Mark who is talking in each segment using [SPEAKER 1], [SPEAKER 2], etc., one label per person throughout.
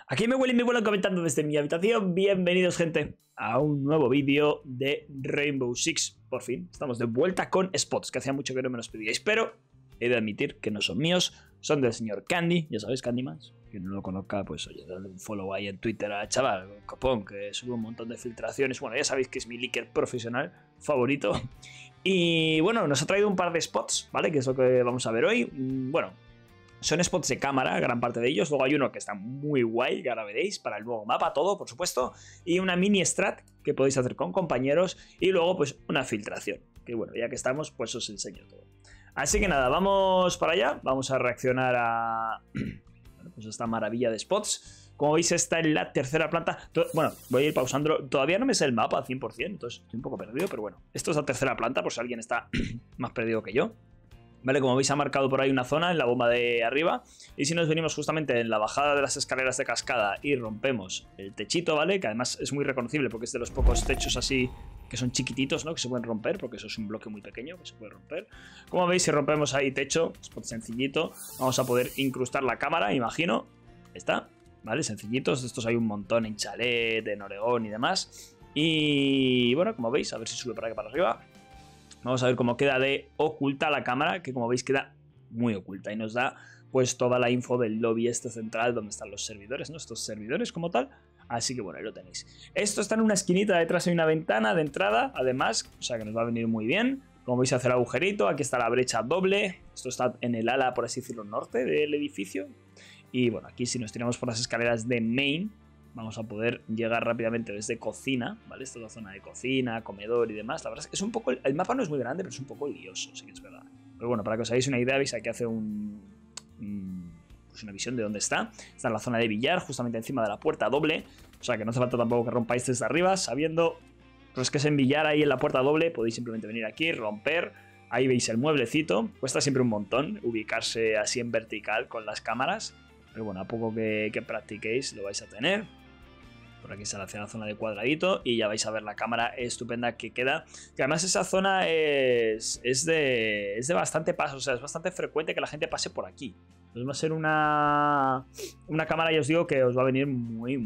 [SPEAKER 1] Aquí me huele y me vuelan comentando desde mi habitación. Bienvenidos, gente, a un nuevo vídeo de Rainbow Six. Por fin, estamos de vuelta con spots, que hacía mucho que no me los pedíais, pero he de admitir que no son míos, son del señor Candy, ya sabéis, Candyman. Quien no lo conozca, pues oye, dale un follow ahí en Twitter al chaval, copón, que sube un montón de filtraciones. Bueno, ya sabéis que es mi leaker profesional favorito. Y bueno, nos ha traído un par de spots, ¿vale? Que es lo que vamos a ver hoy. Bueno, son spots de cámara, gran parte de ellos. Luego hay uno que está muy guay, que ahora veréis, para el nuevo mapa, todo, por supuesto. Y una mini strat que podéis hacer con compañeros. Y luego, pues, una filtración. Que bueno, ya que estamos, pues os enseño todo. Así que nada, vamos para allá. Vamos a reaccionar a bueno, pues esta maravilla de spots. Como veis, está en la tercera planta. Bueno, voy a ir pausándolo. Todavía no me sé el mapa al 100%, entonces estoy un poco perdido, pero bueno. Esto es la tercera planta, por si alguien está más perdido que yo. Vale, como veis ha marcado por ahí una zona en la bomba de arriba. Y si nos venimos justamente en la bajada de las escaleras de cascada y rompemos el techito, ¿vale? Que además es muy reconocible porque es de los pocos techos así que son chiquititos, ¿no? Que se pueden romper, porque eso es un bloque muy pequeño que se puede romper. Como veis, si rompemos ahí techo, spot sencillito, vamos a poder incrustar la cámara, imagino. Está, ¿vale? Sencillitos. De estos hay un montón en Chalet, en Oregón y demás. Y bueno, como veis, a ver si sube para acá para arriba. Vamos a ver cómo queda de oculta la cámara, que como veis queda muy oculta y nos da pues toda la info del lobby este central donde están los servidores, ¿no? Estos servidores como tal. Así que bueno, ahí lo tenéis. Esto está en una esquinita, detrás hay una ventana de entrada, además, o sea que nos va a venir muy bien. Como veis, hacer agujerito, aquí está la brecha doble. Esto está en el ala, por así decirlo, norte del edificio. Y bueno, aquí si nos tiramos por las escaleras de main, vamos a poder llegar rápidamente desde cocina, ¿vale? Esta es la zona de cocina, comedor y demás. La verdad es que es un poco... El mapa no es muy grande, pero es un poco lioso, sí que es verdad. Pero bueno, para que os hagáis una idea, veis aquí hace pues una visión de dónde está. Está en la zona de billar, justamente encima de la puerta doble. O sea que no hace falta tampoco que rompáis desde arriba, sabiendo pues que es en billar ahí en la puerta doble. Podéis simplemente venir aquí, romper. Ahí veis el mueblecito. Cuesta siempre un montón ubicarse así en vertical con las cámaras. Pero bueno, a poco que practiquéis lo vais a tener. Por aquí sale hacia la zona de cuadradito y ya vais a ver la cámara estupenda que queda. Que además esa zona es de bastante paso, o sea, es bastante frecuente que la gente pase por aquí. Entonces va a ser una cámara, ya os digo, que os va a venir muy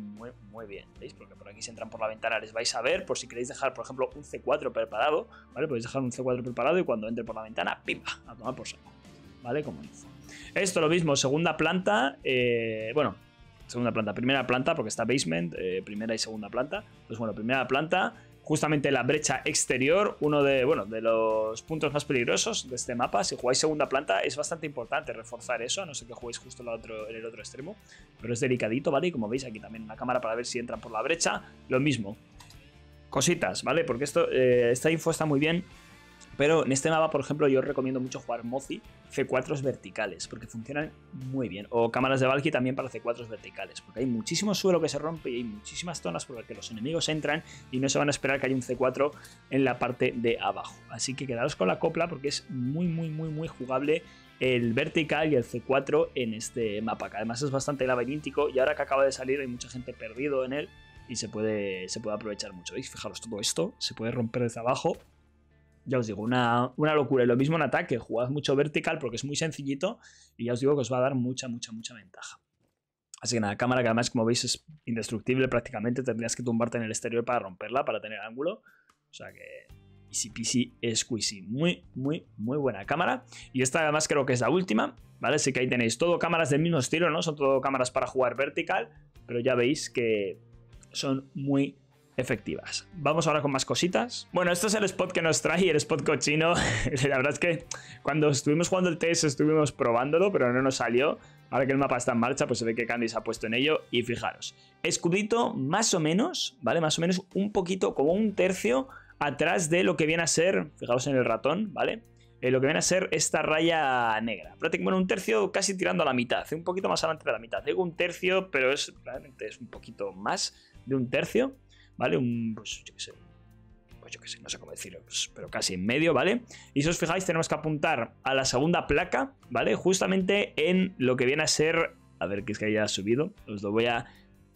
[SPEAKER 1] bien, ¿veis? Porque por aquí si entran por la ventana les vais a ver, por si queréis dejar, por ejemplo, un C4 preparado, ¿vale? Podéis dejar un C4 preparado y cuando entre por la ventana, ¡pimba! A tomar por saco, ¿vale? Como info. Esto lo mismo, segunda planta, bueno... Segunda planta, primera planta, porque está basement, primera y segunda planta. Pues bueno, primera planta, justamente la brecha exterior, uno de, bueno, de los puntos más peligrosos de este mapa. Si jugáis segunda planta es bastante importante reforzar eso, a no ser que juguéis justo en el otro extremo. Pero es delicadito, ¿vale? Y como veis aquí también una cámara para ver si entran por la brecha. Lo mismo. Cositas, ¿vale? Porque esta info está muy bien. Pero en este mapa, por ejemplo, yo os recomiendo mucho jugar Mozi C4s verticales, porque funcionan muy bien. O cámaras de Valky también para C4s verticales, porque hay muchísimo suelo que se rompe y hay muchísimas zonas por las que los enemigos entran y no se van a esperar que haya un C4 en la parte de abajo. Así que quedaros con la copla porque es muy jugable el vertical y el C4 en este mapa, que además es bastante laberíntico y ahora que acaba de salir hay mucha gente perdido en él y se puede aprovechar mucho. ¿Veis? Fijaros, todo esto se puede romper desde abajo. Ya os digo, una locura. Y lo mismo en ataque, jugad mucho vertical porque es muy sencillito y ya os digo que os va a dar mucha ventaja. Así que nada, cámara que además, como veis, es indestructible prácticamente. Tendrías que tumbarte en el exterior para romperla, para tener ángulo. O sea que easy peasy squeezy. Muy buena cámara. Y esta además creo que es la última, ¿vale? Así que ahí tenéis todo cámaras del mismo estilo, ¿no? Son todo cámaras para jugar vertical, pero ya veis que son muy efectivas. Vamos ahora con más cositas. Bueno, esto es el spot que nos trae, el spot cochino. La verdad es que cuando estuvimos jugando el test estuvimos probándolo, pero no nos salió. Ahora que el mapa está en marcha, pues se ve que Candy se ha puesto en ello. Y fijaros, escudito más o menos, ¿vale? Más o menos un poquito, como un tercio atrás de lo que viene a ser, fijaros en el ratón, ¿vale? Lo que viene a ser esta raya negra. Prácticamente, bueno, un tercio casi tirando a la mitad, un poquito más adelante de la mitad. Digo un tercio, pero realmente es un poquito más de un tercio. ¿Vale? Pues yo qué sé, no sé cómo decirlo, pues, pero casi en medio, ¿vale? Y si os fijáis, tenemos que apuntar a la segunda placa, ¿vale? Justamente en lo que viene a ser... A ver, que es que haya subido. Os lo voy a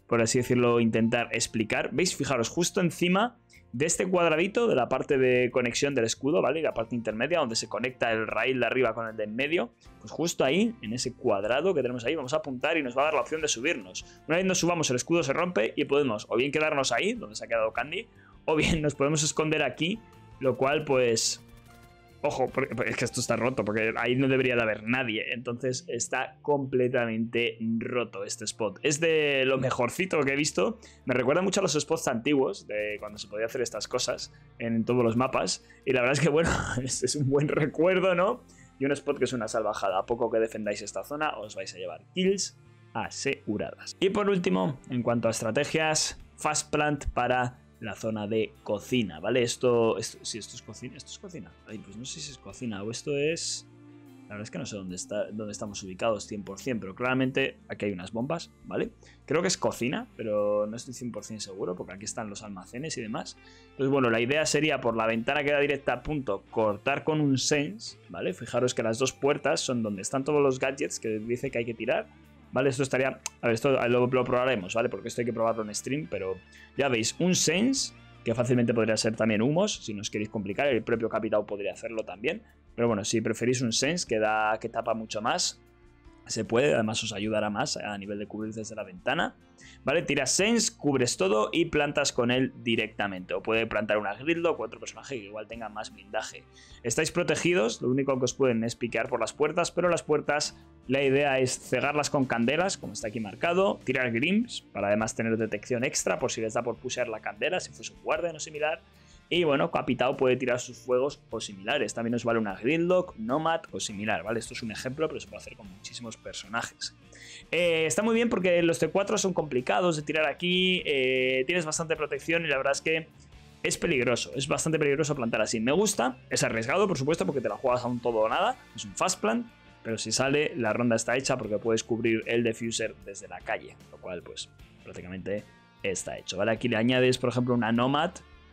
[SPEAKER 1] por así decirlo, intentar explicar. ¿Veis? Fijaros, justo encima de este cuadradito, de la parte de conexión del escudo, ¿vale? Y la parte intermedia, donde se conecta el rail de arriba con el de en medio, pues justo ahí, en ese cuadrado que tenemos ahí, vamos a apuntar y nos va a dar la opción de subirnos. Una vez nos subamos, el escudo se rompe y podemos o bien quedarnos ahí, donde se ha quedado Candy, o bien nos podemos esconder aquí, lo cual, pues... Ojo, es que esto está roto, porque ahí no debería de haber nadie. Entonces está completamente roto este spot. Es de lo mejorcito que he visto. Me recuerda mucho a los spots antiguos, de cuando se podía hacer estas cosas en todos los mapas. Y la verdad es que, bueno, es un buen recuerdo, ¿no? Y un spot que es una salvajada. A poco que defendáis esta zona, os vais a llevar kills aseguradas. Y por último, en cuanto a estrategias, Fast Plant para... la zona de cocina, ¿vale? Si esto es cocina, ¿esto es cocina? Ay, pues no sé si es cocina o esto es... La verdad es que no sé dónde estamos ubicados 100%, pero claramente aquí hay unas bombas, ¿vale? Creo que es cocina, pero no estoy 100% seguro, porque aquí están los almacenes y demás. Entonces, bueno, la idea sería por la ventana que da directa a punto, cortar con un sense, ¿vale? Fijaros que las dos puertas son donde están todos los gadgets que dice que hay que tirar. ¿Vale? Esto estaría... A ver, esto lo probaremos, ¿vale? Porque esto hay que probarlo en stream, pero ya veis, un sense, que fácilmente podría ser también humos, si no os queréis complicar, el propio Capitao podría hacerlo también. Pero bueno, si preferís un sense que tapa mucho más, se puede, además os ayudará más a nivel de cubrir desde la ventana. ¿Vale? Tiras sense, cubres todo y plantas con él directamente. O puede plantar una Gridlock o otro personaje que igual tenga más blindaje. Estáis protegidos, lo único que os pueden es piquear por las puertas, pero las puertas la idea es cegarlas con candelas, como está aquí marcado, tirar Grims, para además tener detección extra por si les da por pushear la candela, si fuese un guardian o similar. Y bueno, Capitao puede tirar sus fuegos o similares. También os vale una Gridlock, Nomad o similar, ¿vale? Esto es un ejemplo, pero se puede hacer con muchísimos personajes. Está muy bien porque los T4 son complicados de tirar aquí, tienes bastante protección y la verdad es que es peligroso, es bastante peligroso plantar así. Me gusta, es arriesgado por supuesto porque te la juegas a un todo o nada, es un fast plant, pero si sale la ronda está hecha porque puedes cubrir el diffuser desde la calle, lo cual pues prácticamente está hecho, ¿vale? Aquí le añades por ejemplo una Nomad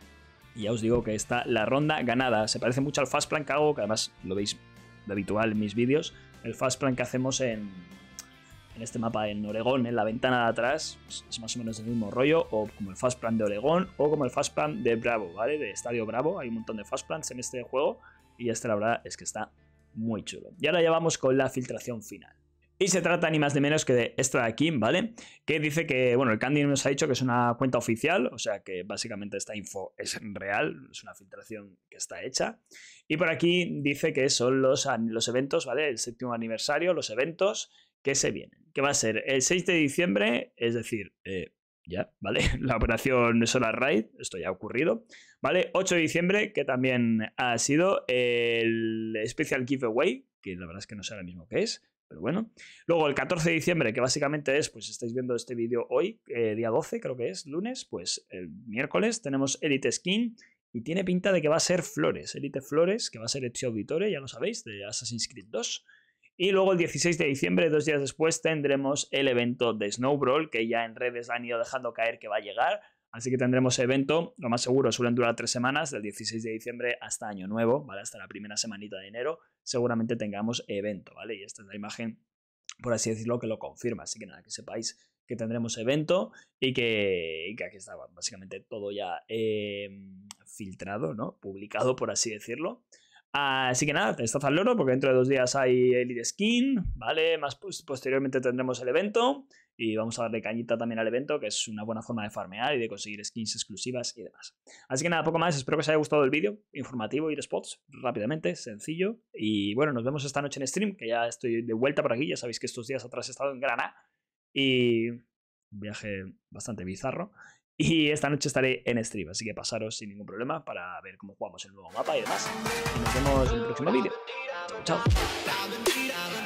[SPEAKER 1] y ya os digo que está la ronda ganada. Se parece mucho al fast plan que hago, que además lo veis de habitual en mis vídeos, el fast plan que hacemos en este mapa en Oregón, en la ventana de atrás, es más o menos el mismo rollo, o como el fast plan de Oregón, o como el fast plan de Bravo, ¿vale? De Estadio Bravo, hay un montón de fast plans en este juego, y este la verdad es que está muy chulo. Y ahora ya vamos con la filtración final. Y se trata ni más ni menos que de esta de aquí, ¿vale? Que dice que, bueno, el Candy nos ha dicho que es una cuenta oficial, o sea que básicamente esta info es real, es una filtración que está hecha. Y por aquí dice que son los eventos, ¿vale? El 7º aniversario, los eventos que se vienen. Que va a ser el 6 de diciembre, es decir, ya, ¿vale? La operación Solar Raid, esto ya ha ocurrido, ¿vale? 8 de diciembre, que también ha sido el Special Giveaway, que la verdad es que no sé ahora mismo qué es, pero bueno. Luego el 14 de diciembre, que básicamente es, pues estáis viendo este vídeo hoy, día 12 creo que es, lunes, pues el miércoles tenemos Elite Skin, y tiene pinta de que va a ser Flores, Elite Flores, que va a ser Ezio Auditore, ya lo sabéis, de Assassin's Creed 2. Y luego el 16 de diciembre, 2 días después, tendremos el evento de Snow Brawl, que ya en redes han ido dejando caer que va a llegar. Así que tendremos evento, lo más seguro suelen durar 3 semanas, del 16 de diciembre hasta Año Nuevo, ¿vale? Hasta la primera semanita de enero, seguramente tengamos evento, ¿vale? Y esta es la imagen, por así decirlo, que lo confirma. Así que nada, que sepáis que tendremos evento y que aquí está básicamente todo ya filtrado, ¿no? Publicado, por así decirlo. Así que nada, estad al loro porque dentro de 2 días hay Elite Skin, ¿vale? Más posteriormente tendremos el evento y vamos a darle cañita también al evento, que es una buena forma de farmear y de conseguir skins exclusivas y demás. Así que nada, poco más, espero que os haya gustado el vídeo, informativo y de spots, rápidamente, sencillo. Y bueno, nos vemos esta noche en stream, que ya estoy de vuelta por aquí, ya sabéis que estos días atrás he estado en Granada y un viaje bastante bizarro. Y esta noche estaré en stream, así que pasaros sin ningún problema para ver cómo jugamos el nuevo mapa y demás. Y nos vemos en el próximo vídeo. Chao, chao.